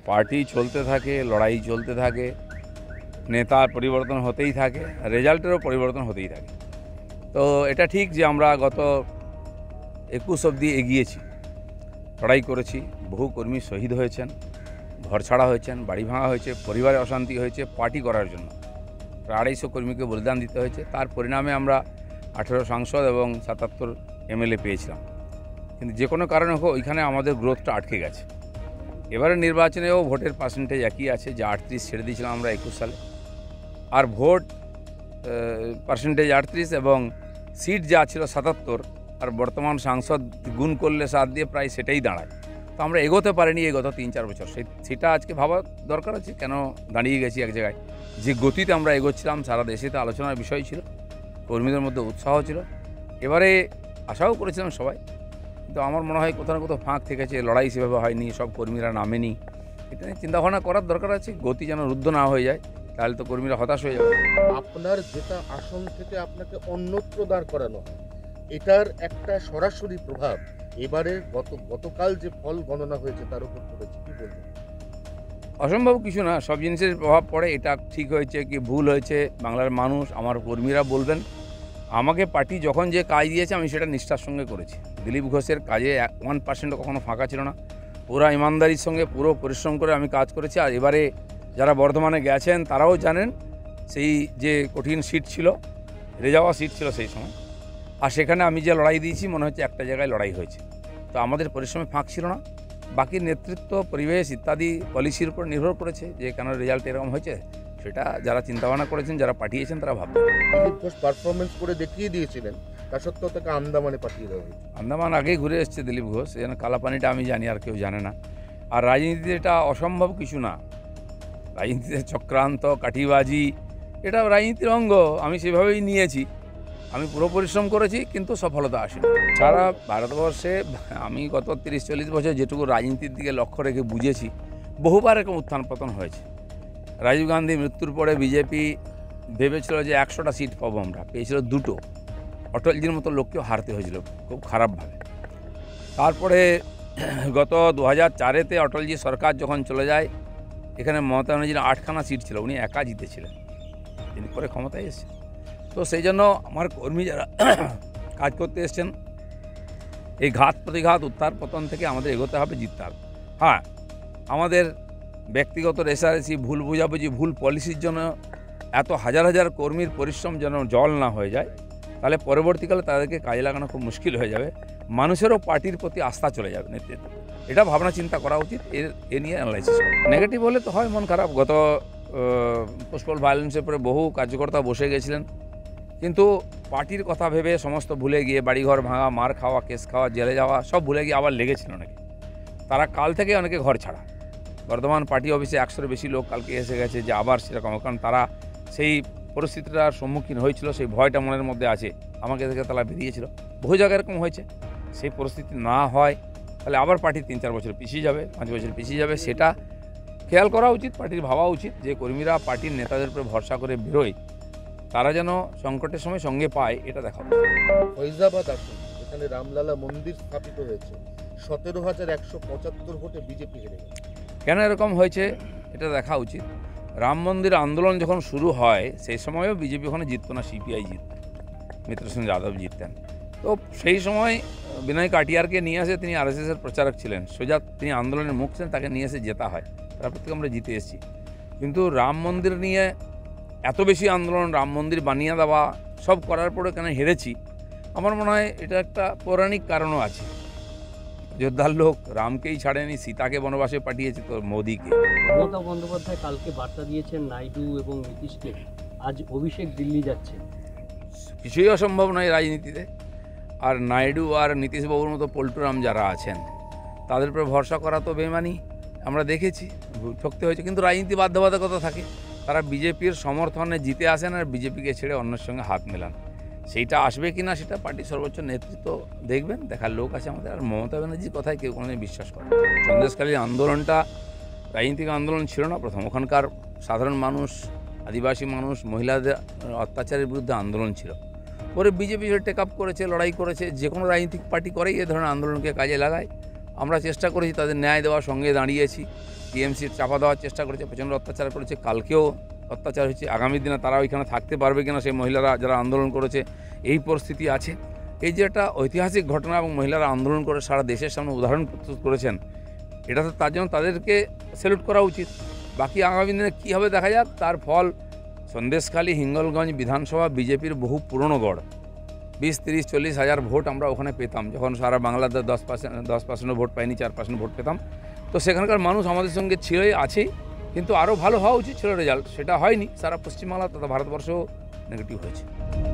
Party চলতে থাকে, লড়াই চলতে থাকে, নেতার পরিবর্তন হতেই থাকে, রেজাল্টেরও পরিবর্তন হতেই থাকে। তো এটা ঠিক যে আমরা গত 21 অবধি এগিয়েছি, লড়াই করেছি, বহু কর্মী শহীদ হয়েছেন, ঘর ছাড়া হয়েছেন, বাড়ি ভাঙা হয়েছে, পরিবারে অশান্তি হয়েছে পার্টি করার জন্য। প্রায় 250 কর্মীকে বলিদান দিতে হয়েছে। তার পরিণামে আমরা 18 সাংসদ এবং 77 এমএলএ পেয়েছিলাম। কিন্তু যে কোনো কারণে হোক ওইখানে আমাদের গ্রোথটা আটকে গেছে। এবারে নির্বাচনেও ভোটের পার্সেন্টেজ একই আছে, যে 38 ছেড়ে দিয়েছিলাম আমরা 21 সালে। আর ভোট পার্সেন্টেজ 38 এবং সিট যা ছিল 77, আর বর্তমান সাংসদ গুণ করলে 7 দিয়ে প্রায় সেটাই দাঁড়ায়। তো আমরা এগোতে পারিনি এই গত 3-4 বছর। সেটা আজকে ভাবা দরকার আছে, কেন দাঁড়িয়ে গেছি এক জায়গায়। যে গতিতে আমরা এগোচ্ছিলাম সারা দেশে তো আলোচনার বিষয় ছিল, কর্মীদের মধ্যে উৎসাহ ছিল। এবারে আশাও করেছিলাম সবাই, কিন্তু আমার মনে হয় কোথাও না কোথাও ফাঁক থেকেছে, লড়াই সেভাবে হয়নি, সব কর্মীরা নামেনি। এটা নিয়ে চিন্তাভাবনা করার দরকার আছে, গতি যেন রুদ্ধ না হয়ে যায়, তাহলে তো কর্মীরা হতাশ হয়ে যাবে। আপনার জেতা আসন থেকে আপনাকে অন্যত্র দাঁড় করানো হয়, এটার একটা সরাসরি প্রভাব এবারে গতকাল যে ফল গণনা হয়েছে তার উপর পড়েছে, কি বলবেন? অসম্ভব কিছু না, সব জিনিসের প্রভাব পড়ে। এটা ঠিক হয়েছে কি ভুল হয়েছে বাংলার মানুষ, আমার কর্মীরা বলবেন। আমাকে পার্টি যখন যে কাজ দিয়েছে আমি সেটা নিষ্ঠার সঙ্গে করেছি। দিলীপ ঘোষের কাজে 1% কখনো ফাঁকা ছিল না। পুরো ইমানদারির সঙ্গে পুরো পরিশ্রম করে আমি কাজ করেছি। আর এবারে যারা বর্ধমানে গেছেন তারাও জানেন, সেই যে কঠিন সিট ছিল, হেরে যাওয়া সিট ছিল সেই সময়, আর সেখানে আমি যে লড়াই দিয়েছি মনে হচ্ছে একটা জায়গায় লড়াই হয়েছে। তো আমাদের পরিশ্রমে ফাঁক ছিল না। বাকি নেতৃত্ব, পরিবেশ ইত্যাদি পলিসির উপর নির্ভর করেছে যে কেন রেজাল্ট এরকম হয়েছে, সেটা যারা চিন্তাভাবনা করেছেন, যারা পাঠিয়েছেন তারা ভাববেন। দিলীপ ঘোষ পারফরমেন্স করে দেখিয়ে দিয়েছিলেন, তা সত্ত্বেও তাকে আন্দামানে পাঠিয়ে দেওয়া হয়েছে। আন্দামান আগেই ঘুরে এসছে দিলীপ ঘোষ, যেন কালাপানিটা আমি জানি, আর কেউ জানে না। আর রাজনীতিতে এটা অসম্ভব কিছু না। রাজনীতিতে চক্রান্ত, কাঠিবাজি, এটা রাজনীতির অঙ্গ। আমি সেভাবেই নিয়েছি। আমি পুরো পরিশ্রম করেছি, কিন্তু সফলতা আসেনি। সারা ভারতবর্ষে আমি গত 30-40 বছর যেটুকু রাজনীতির দিকে লক্ষ্য রেখে বুঝেছি, বহুবার এরকম উত্থান পতন হয়েছে। রাজীব গান্ধী মৃত্যুর পরে বিজেপি ভেবেছিল যে 100টা সিট পাবো, আমরা পেয়েছিল 2টো। অটলজির মতো লোককেও হারতে হয়েছিল খুব খারাপভাবে। তারপরে গত 2004-এতে অটলজি সরকার যখন চলে যায়, এখানে মমতা ব্যানার্জির 8খানা সিট ছিল, উনি একা জিতেছিলেন, তিনি পরে ক্ষমতায় এসেছেন। তো সেই জন্য আমার কর্মী যারা কাজ করতে এসছেন, এই ঘাত প্রতিঘাত, উত্থান পতন থেকে আমাদের এগোতে হবে, জিততে হবে। হ্যাঁ, আমাদের ব্যক্তিগত রেষারেষি, ভুল বোঝাবুঝি, ভুল পলিসির জন্য এত হাজার হাজার কর্মীর পরিশ্রম যেন জল না হয়ে যায়, তাহলে পরবর্তীকালে তাদেরকে কাজে লাগানো খুব মুশকিল হয়ে যাবে। মানুষেরও পার্টির প্রতি আস্থা চলে যাবে, নেতৃত্ব। এটা ভাবনা চিন্তা করা উচিত, এ নিয়ে অ্যানালাইসিস। নেগেটিভ হলে তো হয় মন খারাপ। গত পোস্টাল ভায়োলেন্সের পরে বহু কার্যকর্তা বসে গেছিলেন, কিন্তু পার্টির কথা ভেবে সমস্ত ভুলে গিয়ে, বাড়িঘর ভাঙা, মার খাওয়া, কেস খাওয়া, জেলে যাওয়া সব ভুলে গিয়ে আবার লেগেছিল অনেকে। তারা কাল থেকে অনেকে ঘর ছাড়া। বর্ধমান পার্টি অফিসে 100-এর বেশি লোক কালকে এসে গেছে, যে আবার সেরকম, কারণ তারা সেই পরিস্থিতিটার সম্মুখীন হয়েছিল, সেই ভয়টা মনের মধ্যে আছে। আমাকে দেখে তারা বেরিয়েছিল। বহু জায়গায় এরকম হয়েছে। সেই পরিস্থিতি না হয় তাহলে আবার পার্টি 3-4 বছর পিছিয়ে যাবে, 5 বছর পিছিয়ে যাবে। সেটা খেয়াল করা উচিত, পার্টির ভাবা উচিত, যে কর্মীরা পার্টির নেতাদের উপরে ভরসা করে বেরোয়, তারা যেন সংকটের সময় সঙ্গে পায়, এটা দেখা উচিত। ফৈজাবাদ আসন, এখানে রামলালা মন্দির স্থাপিত হয়েছে, 17,175 ভোটে বিজেপি হেরে গেছে। কেন এরকম হয়েছে এটা দেখা উচিত। রাম মন্দির আন্দোলন যখন শুরু হয় সেই সময়ও বিজেপি ওখানে জিততো না, সিপিআই জিতত, মিত্র সেন যাদব জিততেন। তো সেই সময় বিনয় কাটিয়ারকে নিয়ে আসে, তিনি আরএসএসের প্রচারক ছিলেন, সোজা তিনি আন্দোলনের মুখ ছিলেন, তাকে নিয়ে এসে জেতা হয়। তারপর থেকে আমরা জিতে এসেছি। কিন্তু রাম মন্দির নিয়ে এত বেশি আন্দোলন, রাম মন্দির বানিয়ে দেওয়া, সব করার পরে কেন হেরেছি, আমার মনে হয় এটা একটা পৌরাণিক কারণও আছে। যোদ্ধার লোক রামকেই ছাড়েনি, সীতাকে বনবাসে পাঠিয়েছে তো মোদিকে। মমতা বন্দ্যোপাধ্যায় কালকে বার্তা দিয়েছেন নাইডু এবং নীতিশকে, আজ অভিষেক দিল্লি যাচ্ছে। কিছুই অসম্ভব নয় রাজনীতিতে। আর নাইডু আর নীতিশবাবুর মতো পল্টুরাম যারা আছেন, তাদের উপরে ভরসা করা তো বেমানি, আমরা দেখেছি, ঠকতে হয়েছে। কিন্তু রাজনীতি বাধ্যবাধকতা থাকে, তারা বিজেপির সমর্থনে জিতে আসেন আর বিজেপিকে ছেড়ে অন্যের সঙ্গে হাত মেলান। সেইটা আসবে কি না সেটা পার্টির সর্বোচ্চ নেতৃত্ব দেখবেন, দেখার লোক আছে আমাদের। আর মমতা ব্যানার্জির কথায় কেউ কোনোদিন বিশ্বাস করে না। সন্দেশখালীর আন্দোলনটা রাজনীতিক আন্দোলন ছিল না প্রথম, ওখানকার সাধারণ মানুষ, আদিবাসী মানুষ, মহিলাদের অত্যাচারের বিরুদ্ধে আন্দোলন ছিল। পরে বিজেপি টেক আপ করেছে, লড়াই করেছে। যে কোনো রাজনৈতিক পার্টি করেই এ ধরনের আন্দোলনকে কাজে লাগায়। আমরা চেষ্টা করেছি তাদের ন্যায় দেওয়ার সঙ্গে দাঁড়িয়েছি। টিএমসির চাপা দেওয়ার চেষ্টা করেছে, প্রচণ্ড অত্যাচার করেছে, কালকেও অত্যাচার হয়েছে। আগামী দিনে তারা ওইখানে থাকতে পারবে কিনা, সেই মহিলারা যারা আন্দোলন করেছে এই পরিস্থিতি আছে। এই যে একটা ঐতিহাসিক ঘটনা এবং মহিলারা আন্দোলন করে সারা দেশের সামনে উদাহরণ প্রস্তুত করেছেন, এটা তো তার জন্য তাদেরকে স্যালুট করা উচিত। বাকি আগামী দিনে কী হবে দেখা যাক। তার ফল সন্দেশখালী, হিঙ্গলগঞ্জ বিধানসভা বিজেপির বহু পুরনো গড়, 20-30-40 হাজার ভোট আমরা ওখানে পেতাম যখন সারা বাংলাতে 10% ভোট পাইনি, 4% ভোট পেতাম। তো সেখানকার মানুষ আমাদের সঙ্গে ছিলই, আছেই, কিন্তু আরও ভালো হওয়া উচিত ছিল রেজাল্ট, সেটা হয়নি। সারা পশ্চিমবাংলা তথা ভারতবর্ষও নেগেটিভ হয়েছে।